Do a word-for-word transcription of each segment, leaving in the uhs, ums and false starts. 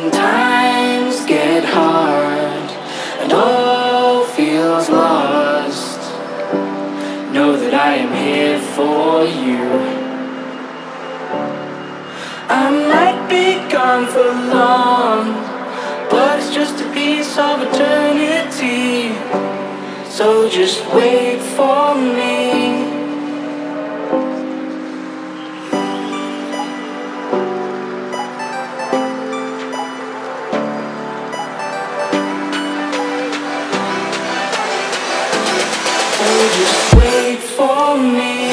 When times get hard and all feels lost, know that I am here for you. I might be gone for long, but it's just a piece of eternity, so just wait for me. So just wait for me.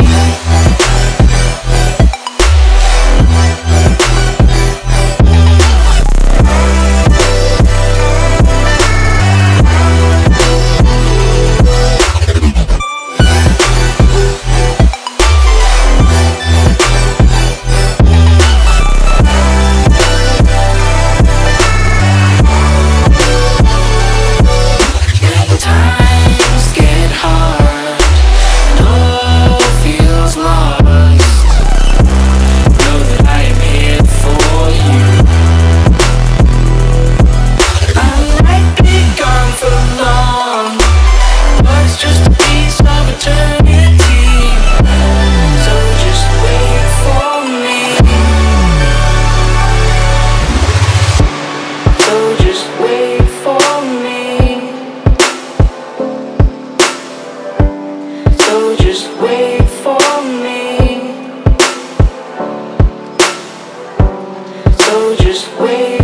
Just wait for me. So just wait.